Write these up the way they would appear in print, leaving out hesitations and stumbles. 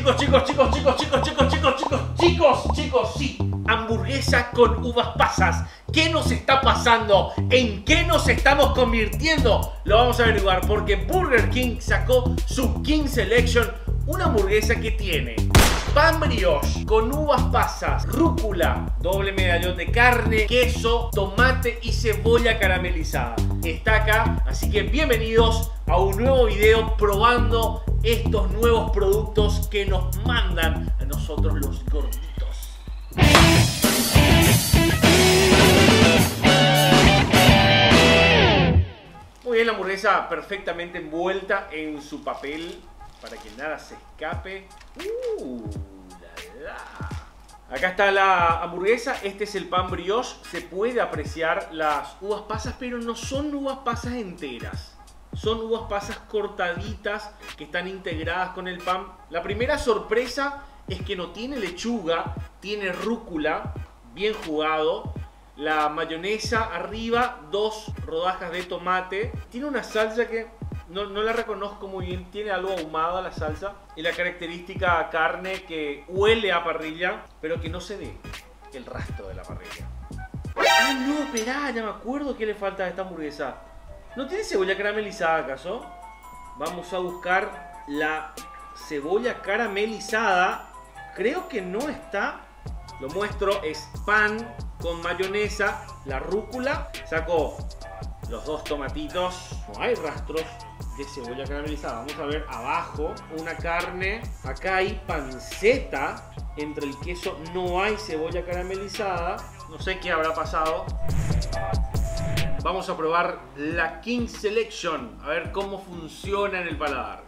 Chicos, sí. Hamburguesa con uvas pasas. ¿Qué nos está pasando? ¿En qué nos estamos convirtiendo? Lo vamos a averiguar porque Burger King sacó su King Selection, una hamburguesa que tiene pan brioche con uvas pasas, rúcula, doble medallón de carne, queso, tomate y cebolla caramelizada. Está acá, así que bienvenidos a un nuevo video probando estos nuevos productos que nos mandan a nosotros los gorditos. Muy bien, la hamburguesa perfectamente envuelta en su papel para que nada se escape. Acá está la hamburguesa, este es el pan brioche. Se puede apreciar las uvas pasas, pero no son uvas pasas enteras. Son uvas pasas cortaditas que están integradas con el pan. La primera sorpresa es que no tiene lechuga, tiene rúcula, bien jugado. La mayonesa arriba, 2 rodajas de tomate. Tiene una salsa que no la reconozco muy bien, tiene algo ahumada la salsa. Y la característica carne que huele a parrilla, pero que no se ve el rastro de la parrilla. Ah, no, esperá, ya me acuerdo que le falta a esta hamburguesa. ¿No tiene cebolla caramelizada acaso? Vamos a buscar la cebolla caramelizada. Creo que no está. Lo muestro, es pan con mayonesa, la rúcula. Saco los 2 tomatitos. No hay rastros de cebolla caramelizada. Vamos a ver abajo una carne. Acá hay panceta. Entre el queso no hay cebolla caramelizada. No sé qué habrá pasado. Vamos a probar la King Selection. A ver cómo funciona en el paladar.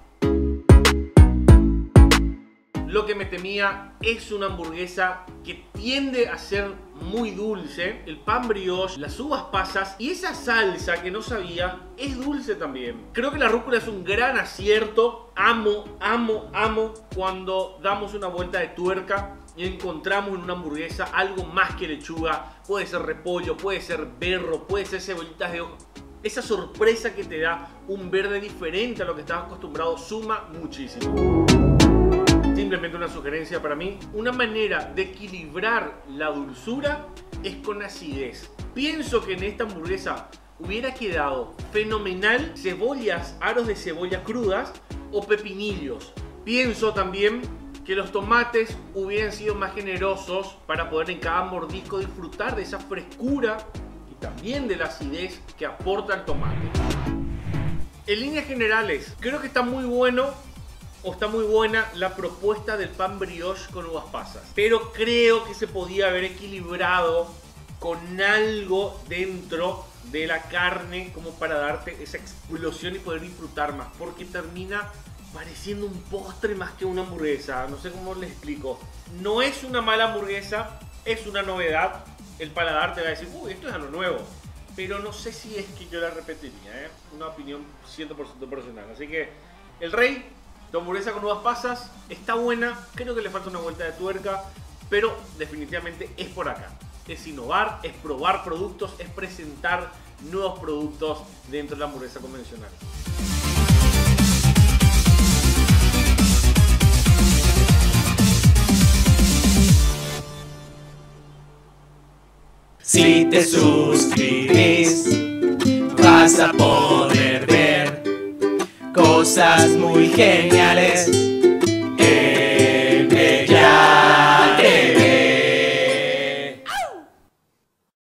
Lo que me temía, es una hamburguesa que tiende a ser muy dulce. El pan brioche, las uvas pasas y esa salsa que no sabía es dulce también. Creo que la rúcula es un gran acierto. Amo cuando damos una vuelta de tuerca y encontramos en una hamburguesa algo más que lechuga. Puede ser repollo, puede ser berro, puede ser cebollitas de ojo. Esa sorpresa que te da un verde diferente a lo que estabas acostumbrado suma muchísimo. Simplemente una sugerencia para mí. Una manera de equilibrar la dulzura es con acidez. Pienso que en esta hamburguesa hubiera quedado fenomenal cebollas, aros de cebolla crudas o pepinillos. Pienso también que los tomates hubieran sido más generosos para poder en cada mordisco disfrutar de esa frescura y también de la acidez que aporta el tomate. En líneas generales, creo que está muy bueno o está muy buena la propuesta del pan brioche con uvas pasas, pero creo que se podía haber equilibrado con algo dentro de la carne como para darte esa explosión y poder disfrutar más, porque termina pareciendo un postre más que una hamburguesa. No sé cómo les explico. No es una mala hamburguesa, es una novedad. El paladar te va a decir, uy, esto es algo nuevo, pero no sé si es que yo la repetiría, una opinión 100% personal. Así que el rey, la hamburguesa con uvas pasas está buena, creo que le falta una vuelta de tuerca, pero definitivamente es por acá. Es innovar, es probar productos, es presentar nuevos productos dentro de la hamburguesa convencional. Si te suscribís, vas a poder ver cosas muy geniales